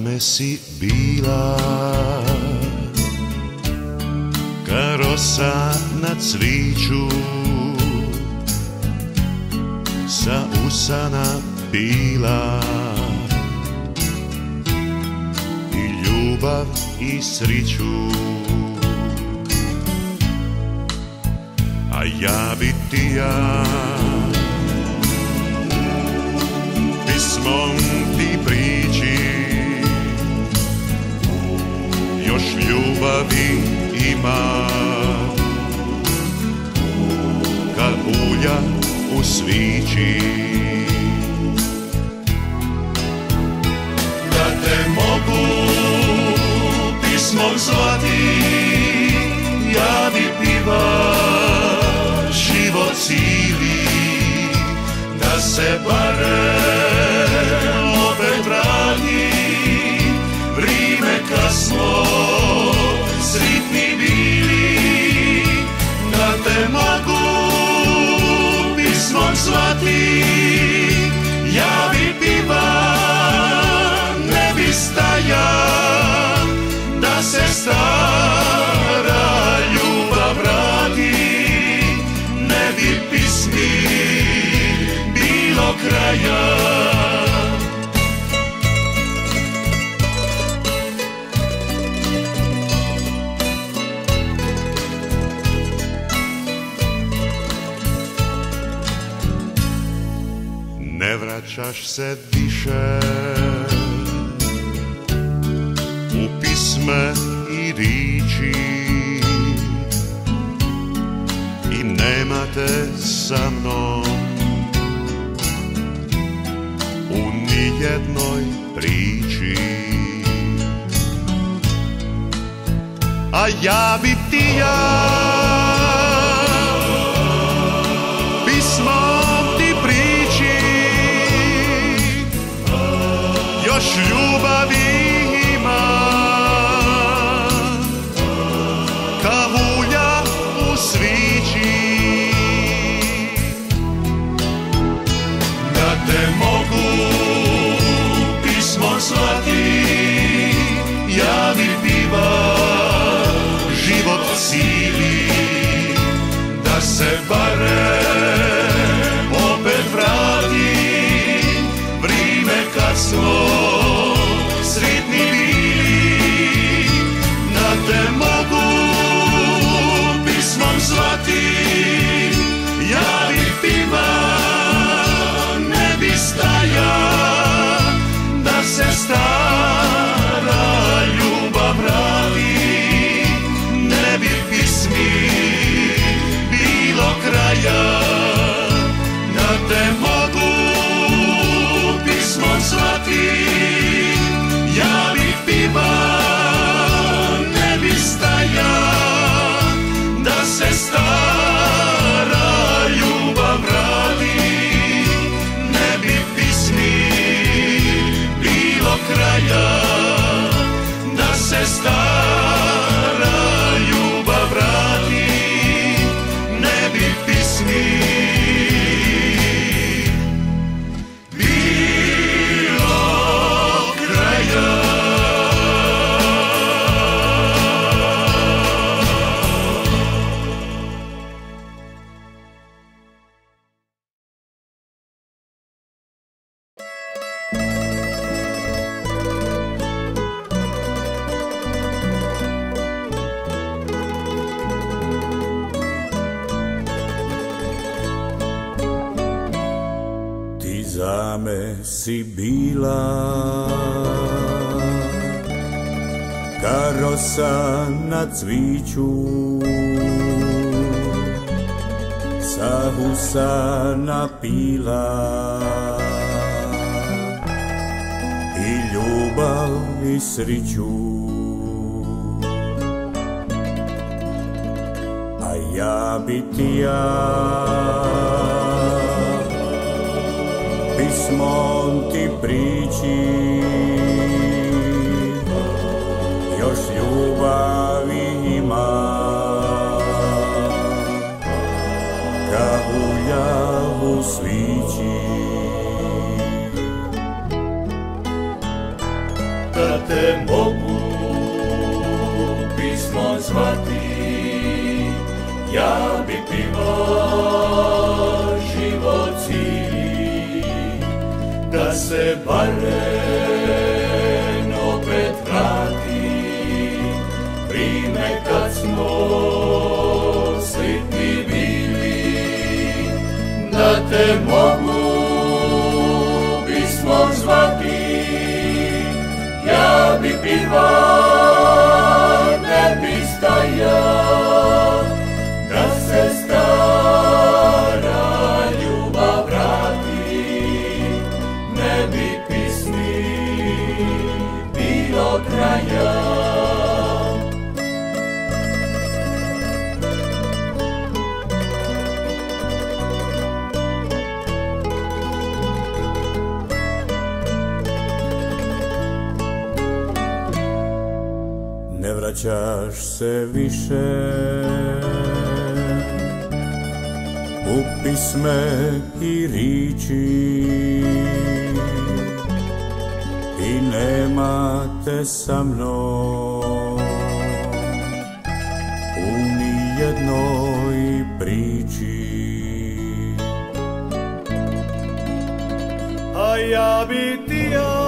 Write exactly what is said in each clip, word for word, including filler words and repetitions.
me si bila ka rosa na cviću, sa usana bila i ljubav i sriću. A ja bi ti ja pismom ti prići, još ljubavi ima kad ulja u svići. Da te mogu pismom zvati, ja bi piva život cili, da se barem opet vrati vrime kad smo sritni bili. Da te mogu pismom zvati, ja bi piva ne bi staja, da se stara ljubav vrati, ne bi pismi bilo kraja. Ne vraćaš se više u pisme i riči i nema te sa mnom u nijednoj priči. A ja bi ti ja pismom ti priči, još ljubavi ima ka ulja u svići. Da te mogu pismom zvati, ja bi piva život cili, da se barem opet vrati vrime kad smo sretni bili. Da te mogu pismom zvati, ja bi piva ne bi staja, da se stara ljubav vrati, ne bi pismi bilo kraja. Da te mogu pismom zvati, ja bi piva ne bi staja, da se stara ljubav vrati, ne bi pismi bilo kraja. Da se stara ljubav vrati, ne bi pismi si bila ka rosa na cviću, sa usana pila i ljubav i sriću. A ja bi ti ja pismom ti priči, još ljubavi ima ka ulja u svići. Da te mogu pismo zvati, ja bi pivao život cijeli, da se barem opet vrati vrime kad smo sretni bili, da te mogu pismo zvati, ja bi pivao, ne bi stajao, da se stara ljubav vrati, ne bi pismi bilo kraja. Ne vraćaš se više u pisme i riči i nema te sa mnom u nijednoj priči. A ja bi ti ja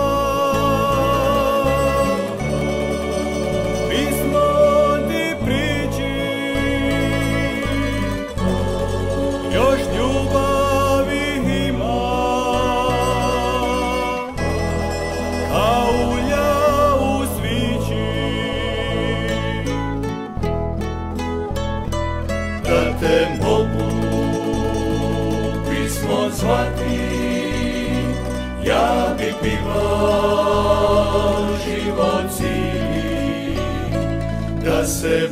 te mogu pismo zvati, ja bi pivao život cijeli, da se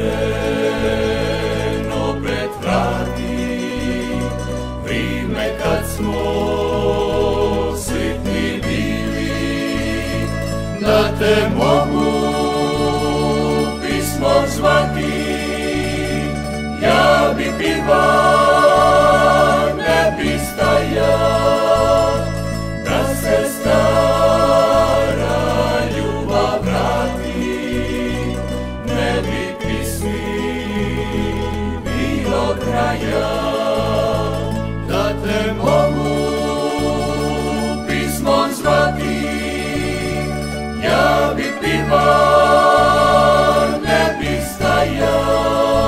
barem opet vrati vrime kad smo sretni bili, da te mogu pismo zvati, ja bi pivao, ne bi stajao, da se stara ljubav vrati, ne bi pismi bilo kraja. Da te mogu pismo zvati, ja bi pivao, ne bi stajao,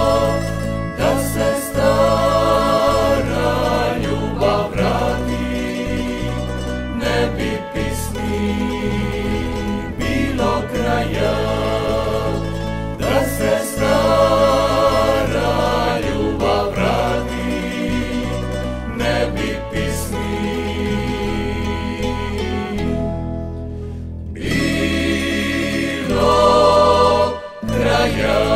da se stara ljubav vrati, ne bi pismi bilo kraja.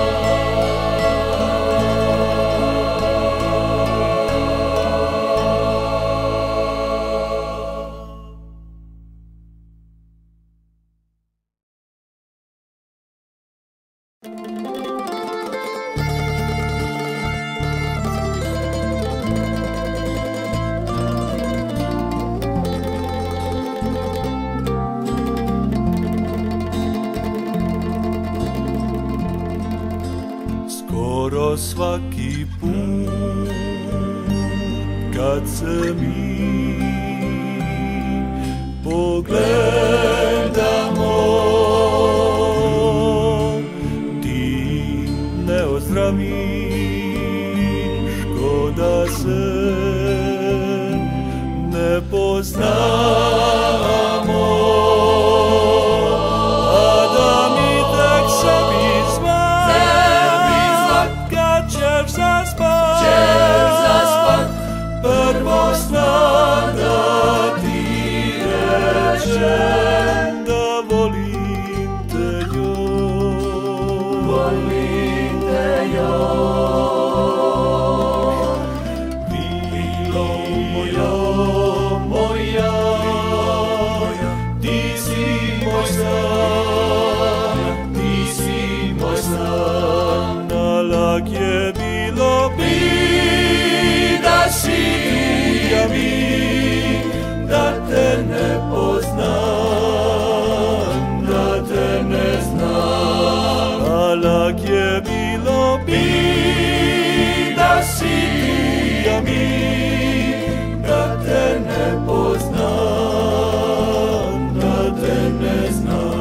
Skoro svaki put kad se mi pogledamo, ti ne ozdraviš ko da se ne poznamo, a da mi tek sebi zaspat, prvo sna da ti rečem da volim. lak je bilo biti da si tu, ja mi, da te ne poznam, da te ne znam.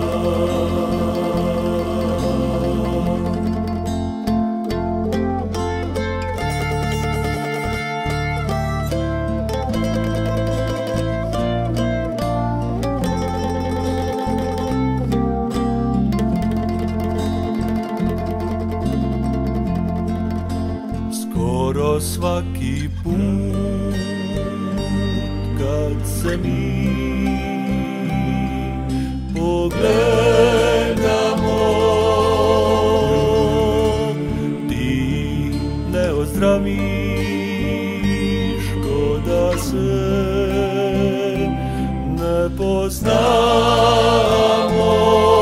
Skoro svaki put kad se mi pogledamo, ti ne ozdraviš ko da se ne poznamo.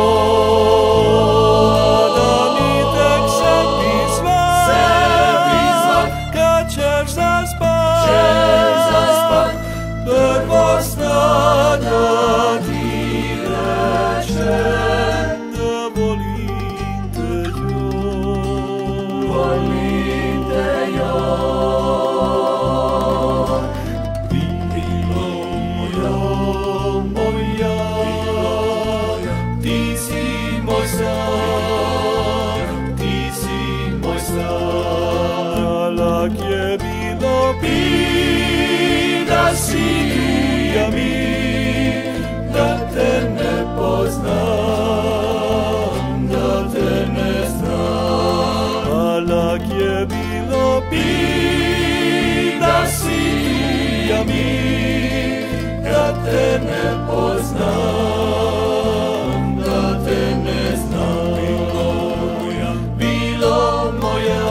Te ne poznam, da te ne znam. Bilo moja,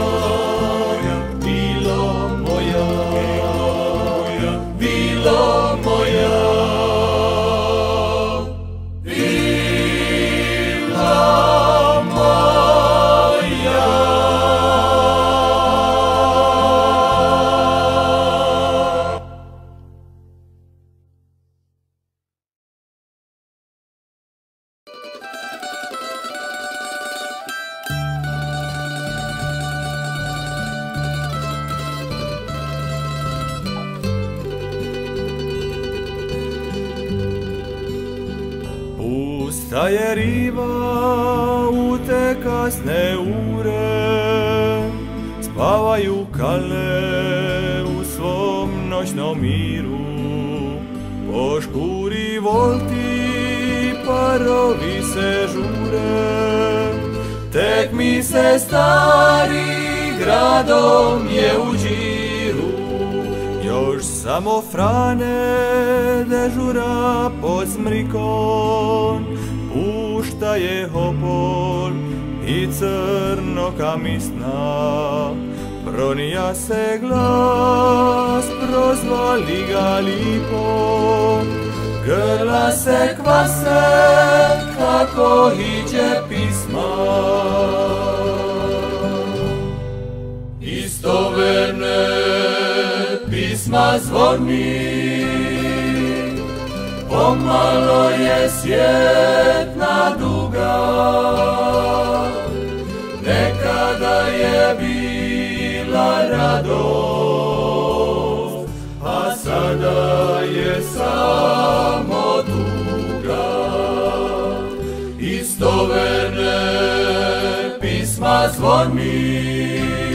bilo moja, bilo moja, bila moja. Pusta je riva u te kasne ure, spavaju kale u svom noćnom miru. Po škuri volti parovi se žure, tek mi se stari gradom je u džiru. Još samo Frane dežura pod smrikon, pušta je hopol i crno kamisna. Pronija se glas, prozvali ga lipo, grla se kvase kako iđe pisma. Istoverne pisma zvoni, pomalo je sjetna duga. Nekada je bila radost, a sada je samo tuga. Istoverne pisma zvoni,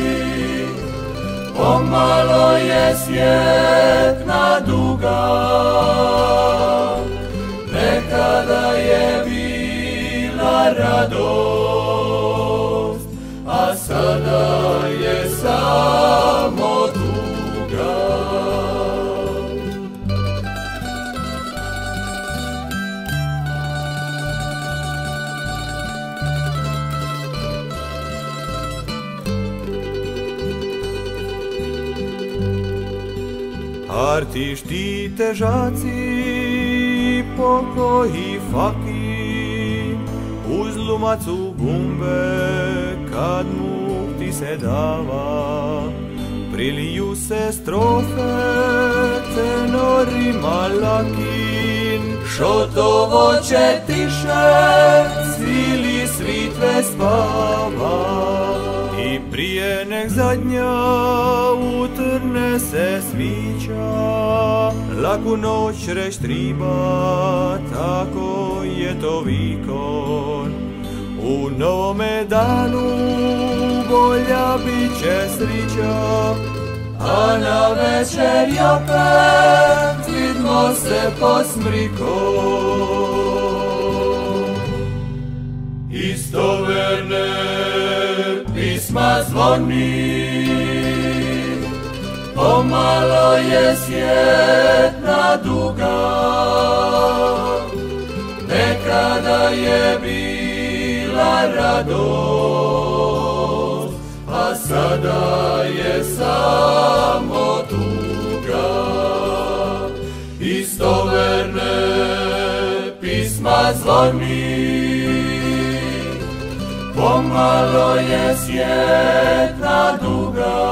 pomalo je sjetna duga. Nekada je bila radost, a sada je samo tuga. Artišti težaci, pokoji faki, uz lumacu gumbe kad mu ti se dava. Priliju se strofe tenorima lakin, šotovo će tiše, svili svitve spava. nek zadnja utrne se svića, laku noć reć triba, tako je to vikon. U novome danu bolja bit će srića, a na večer opet vidmo se pod smrikom. Istoverne pisma zvoni, pomalo je svijetna duga. Nekada je bila radost, a sada je samo tuga. Istoverne pisma zvoni, pomalo je svijetna duga.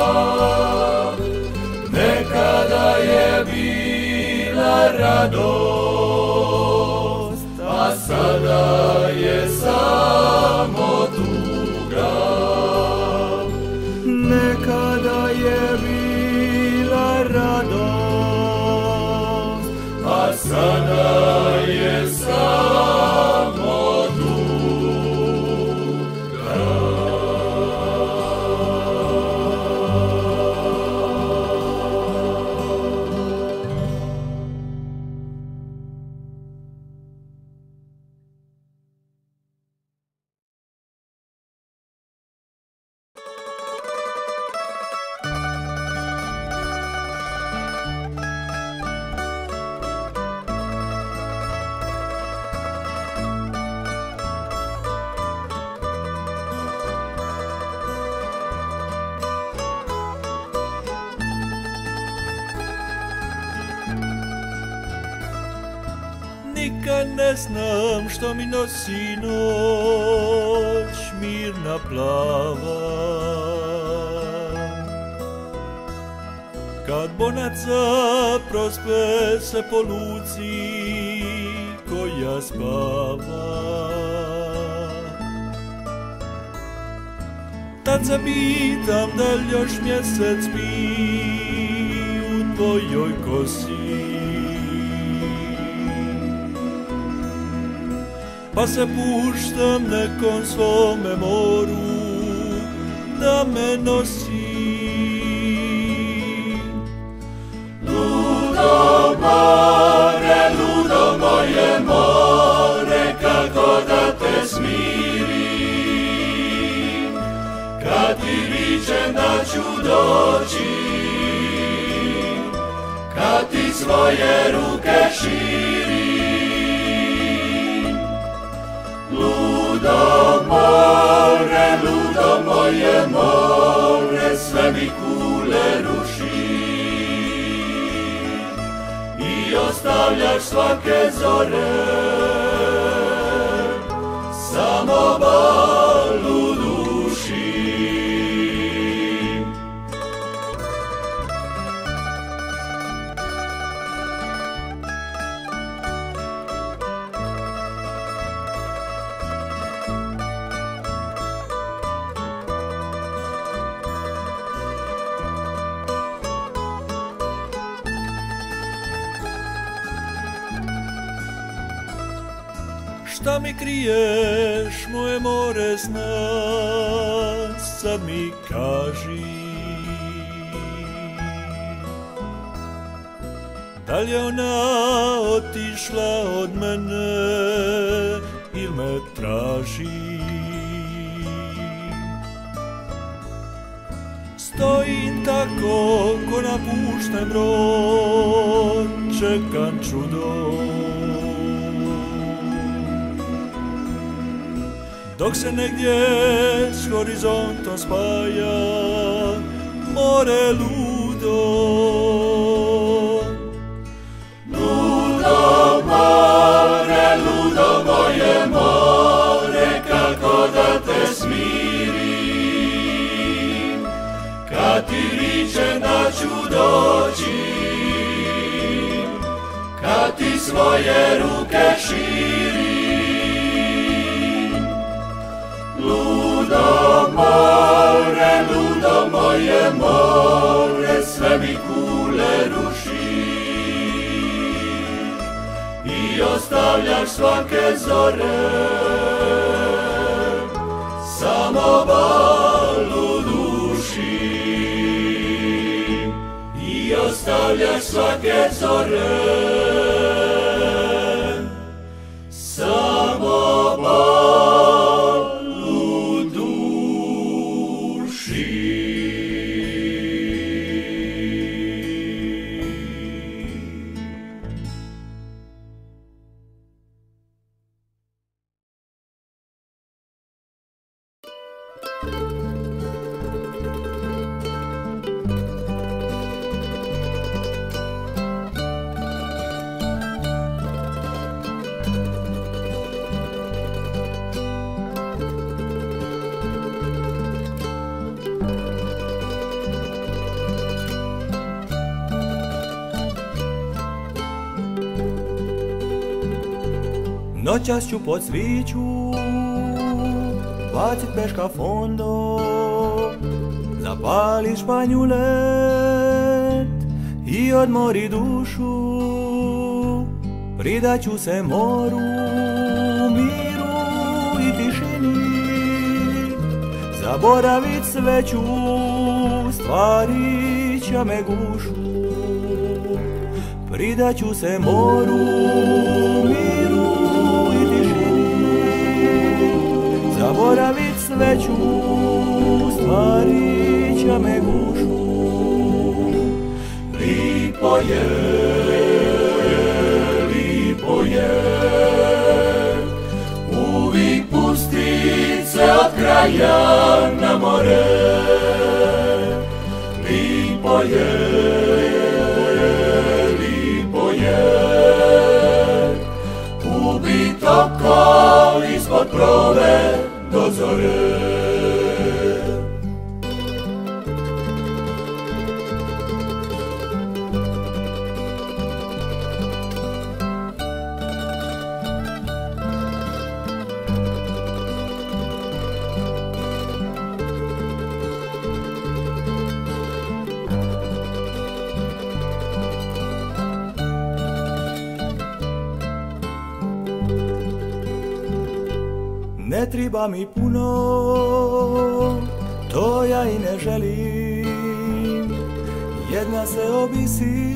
Nekada je bila radost, a sada je samo tuga. Nekada je bila radost, a sada je samo tuga. Nikad ne znam što mi nosi noć mirna plava. Kad bonaca prospe se po luci koja spava, tad se pitam da li još mjesec spi u tvojoj kosi. Pa se puštam nekom svome moru da me nosi. Ludo more, ludo moje more, kako da te smirim. Kad ti vičem da ću doći, kad ti svoje ruke širim. Ludo more, ludo moje more, sve mi kule ruši i ostavljaš svake zore samo bol u duši. Šta mi kriješ, moje more sna, sad mi kaži. Da li je ona otišla od mene il me traži? Stojim tako ko napušten brod, čekam čudo. Dok se negdje s horizontom spaja more ludo. Ludo more, ludo moje more, kako da te smirim. Kad ti vičem da ću doći, kad ti svoje ruke širim. Ludo more, more, sve mi kule ruši i ostavljaš svake zore, samo bol u duši i ostavljaš svake zore, samo bol u duši. Noćas ću pod sviću bacit peška fondo, zapali španjulet i odmori dušu. Pridaću se moru, miru i tišini, zaboravit sve ću, stvari će me gušu. Pridaću se moru, miru i tišini, zaboravit sve ću, stvari će me gušu. Lipo je, lipo je, uvijek pustit se od kraja na more. Lipo je, lipo je, ubit oko ispod prove do zore. Ne treba mi puno, to ja i ne želim. Jedna se obisi,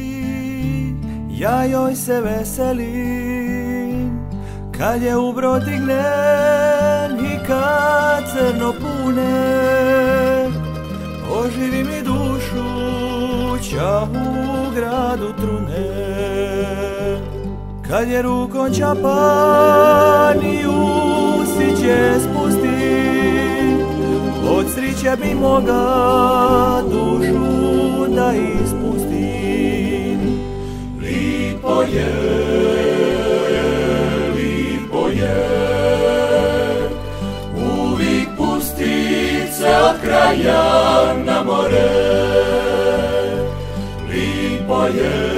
ja joj se veselim. Kad je u brod dignem i kad crno pune, oživi mi dušu, ča u gradu trune. Kad je rukom čapan i usiće spusti, od sriće bi moga dušu da ispustim. Lipo je, lipo je, uvijek pustit se od kraja na more. Lipo je,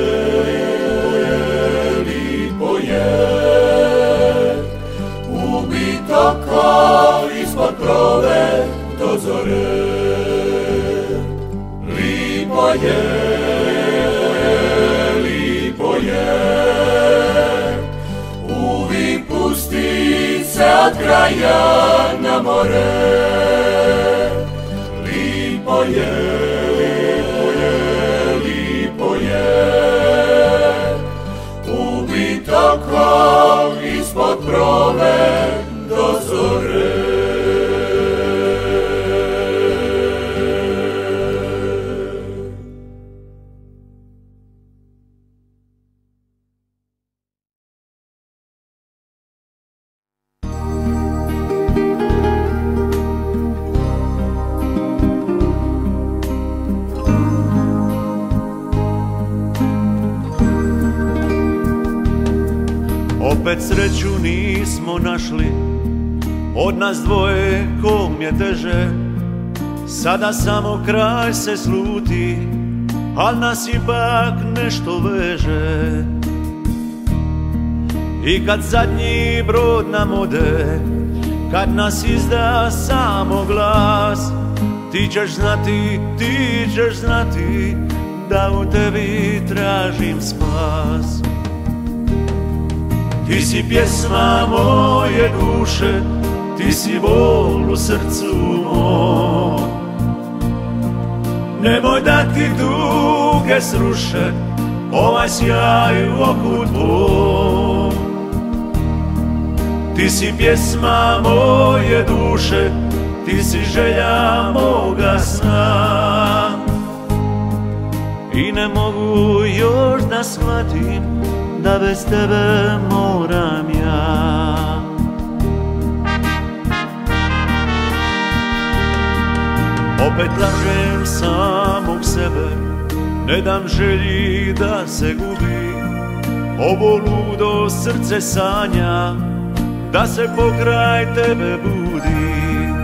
ubit oko ispod prove do zore. Lipo je, lipo je, uvijek pustit se od kraja na more. Lipo je, lipo je, ubit oko ispod prove do zore. Opet sreću nismo našli, od nas dvoje kom je teže. Sada samo kraj se sluti, al nas ipak nešto veže. I kad zadnji brod nam ode, kad nas izda samo glas, Ti ćeš znati, ti ćeš znati da u tebi tražim spas. Ti si pjesma moje duše, ti si bol u srcu moj. Nemoj da ti tuge sruše ovaj sjaj u oku tvoj. Ti si pjesma moje duše, ti si želja moga sna. I ne mogu još da shvatim da bez tebe moram ja. Opet lažem samog sebe, ne dam želji da se gubi. Ovo ludo srce sanja da se pokraj tebe budi.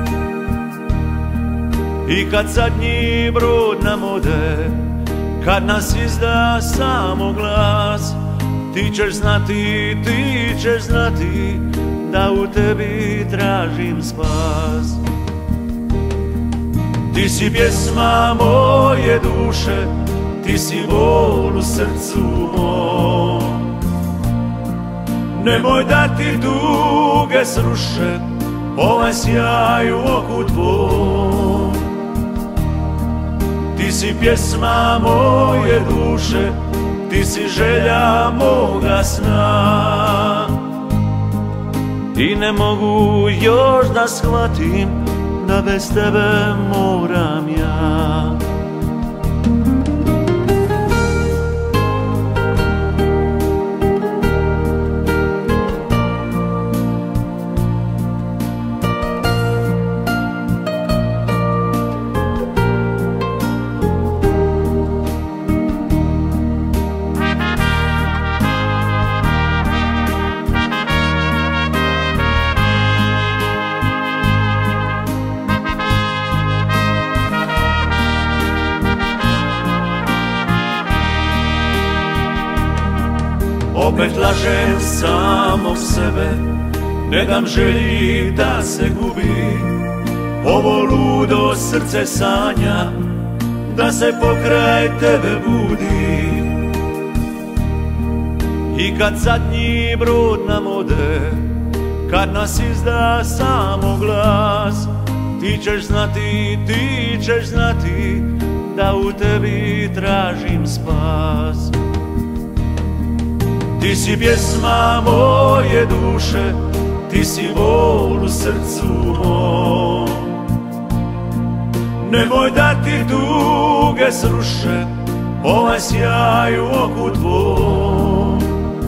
I kad zadnji brod nam ode, kad nas izda samo glas, ti ćeš znati, ti ćeš znati da u tebi tražim spas. Ti si pjesma moje duše, ti si bol u srcu moj. Nemoj da ti tuge sruše ovaj sjaj u oku tvoj. Ti si pjesma moje duše, ti si želja moga sna. I ne mogu još da shvatim da bez tebe moram ja. Opet lažem samog sebe, ne dam želji da se gubi. Ovo ludo srce sanja da se pokraj tebe budi. I kad zadnji brod nam ode, kad nas izda samo glas, ti ćeš znati, ti ćeš znati da u tebi tražim spas. Ti si pjesma moje duše, ti si bol u srcu moj. Nemoj da ti tuge sruše ovaj sjaj u oku tvoj.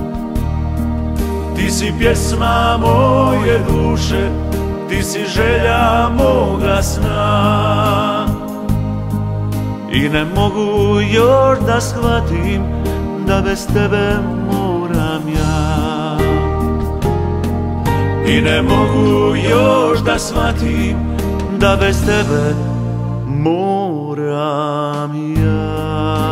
Ti si pjesma moje duše, ti si želja moga sna. I ne mogu još da shvatim da bez tebe moram ja. I ne mogu još da shvatim da bez tebe moram ja.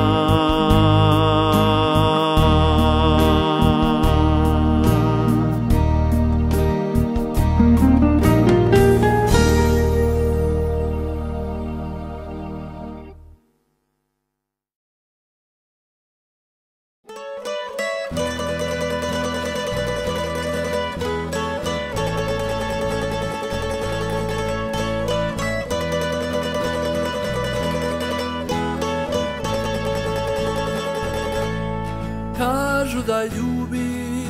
Kažu da ljubiš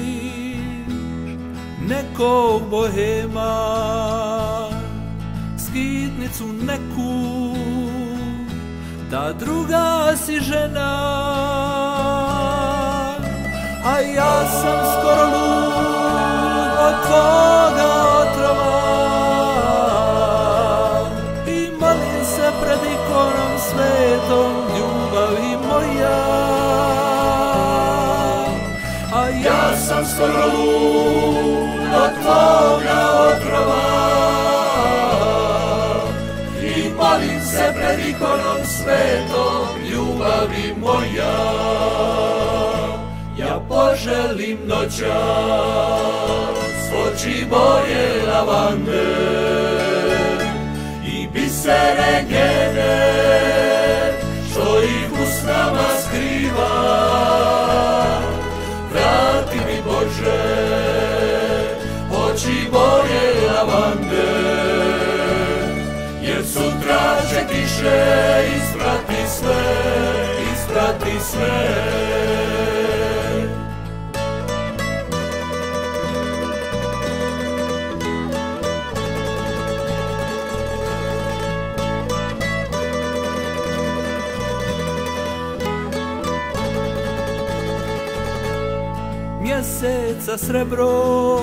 nekog bohema, skitnicu neku, da druga si žena. A ja sam skoro lud od tvoga otrova i molim se pred ikonom svetom, ljubavi moja. Ja sam skoro lud od tvoga otrova i molim se pred ikonom svetom, ljubavi moja. Ja poželim noćas oči boje lavande i bis bisere njene, što ih usnama skriva. Vrati mi Bože, oči boje lavande, jer sutra će kiše isprati sve, isprati sve. Mjeseca srebro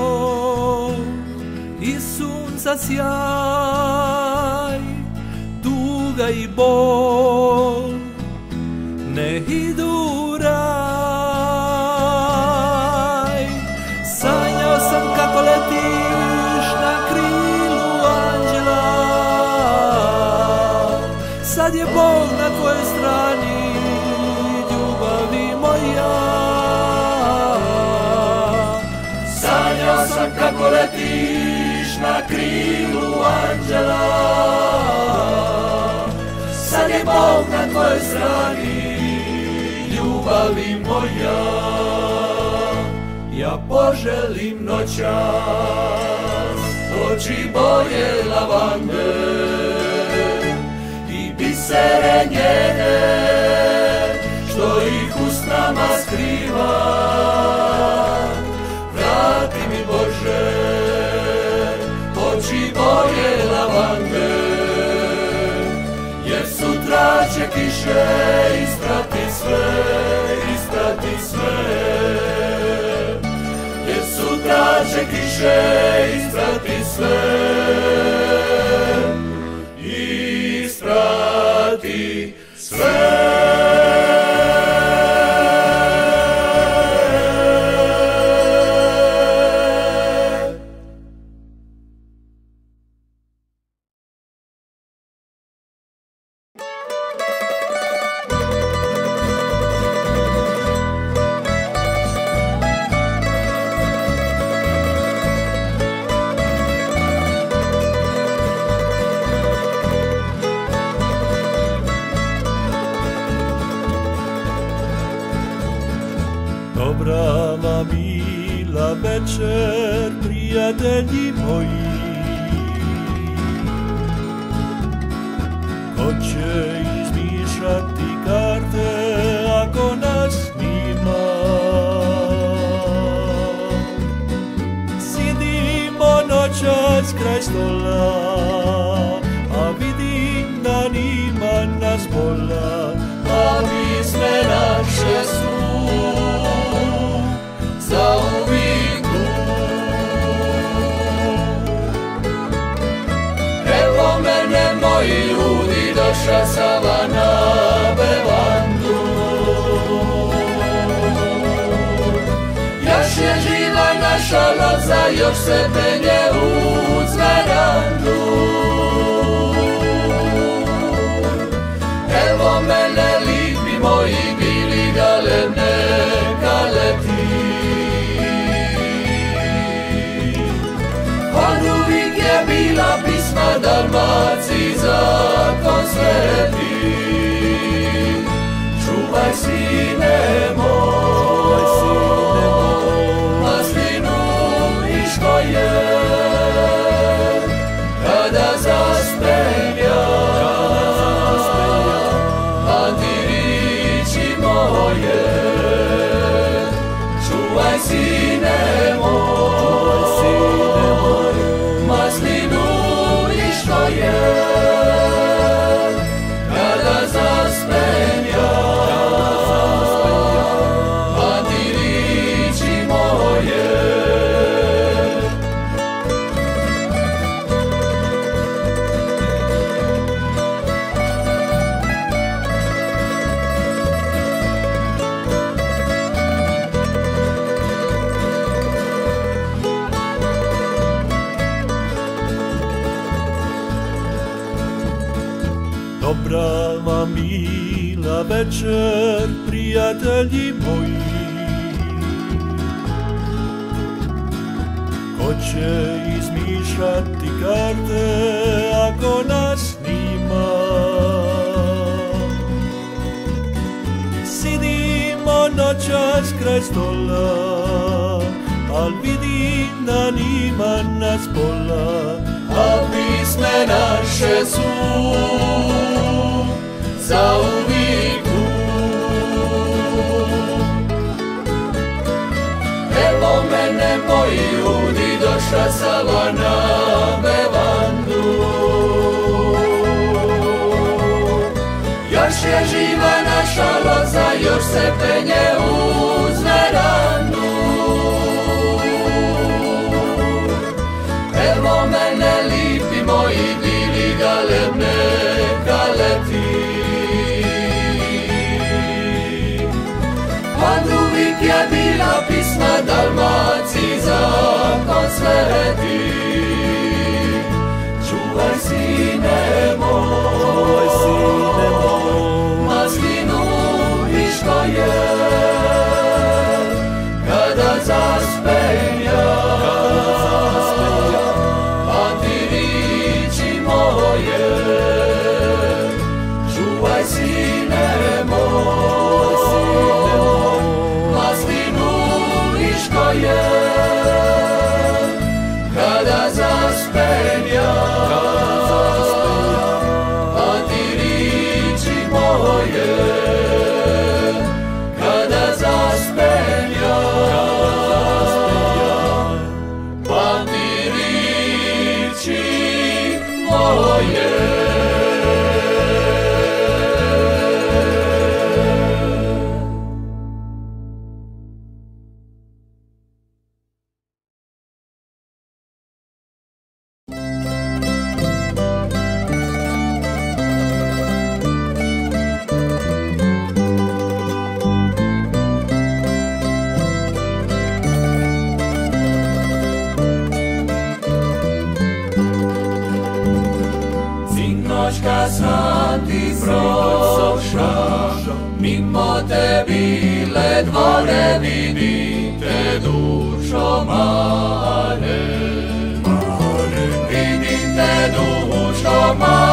i sunca sjaj, tuga i bol ne idu raj. Sanjao sam kako letiš na krilu anđela, sad je Bog na tvojoj strani, ljubavi moja. Sanjao sam kako letiš na krilu anđela, sad je Bog na tvojoj strani, ljubavi moja. Ja poželim noćas oči boje lavande i bisere njene, što ih usnama skriva. Vrati mi Bože, oči boje lavande, jer sutra će kiše isprati sve, isprati sve. Jer sutra će kiše isprati sve, isprati sve. Dobra ma mila večer, prijatelji moji, ko će izmišljati karte ako nas nima? Sidimo noćas kraj stola, a vidim da nima nas pola, a mi sme naše su zauvijek tu. Evo mene moji ljudi, doša sama na bevandu. Još je živa naša loza, još se penje uz verandu. Evo mene lipi moji bili galebne kaleti. Od uvijek je bila pisma Dalmaciji zakon sveti. Čuvaj sine moj, maslinu i škoje, kada zaspem ja, a ti riči moje. Čuvaj sine moj, maslinu i škoje, kada zaspem ja, a ti riči moje. Dobra ma mila večer, prijatelji moji, ko će izmišljati karte ako nas nije? prestola, al vidim da nima nas pola, a pisme naše su zauvijek tu. Evo mene moji ljudi, došla sama na bevandu. Još je živa naša loza, još se penje uz verandu. Evo mene lipi moji bili, galebne kaleti. Panduvik je bila pisma Dalmaciji zakon sveti. Čuvaj sine moj, sine moj, maslinu viško je, kada zaspem ja, pamti riči moje. Čuvaj sine moj, maslinu viško je, kada zaspem ja, pamti riči moje. Kada zaspem ja, pamti riči moje. Kad sam ti prošao, mimo te bile dvore, vidim te dušo mare. Vidim te dušo mare.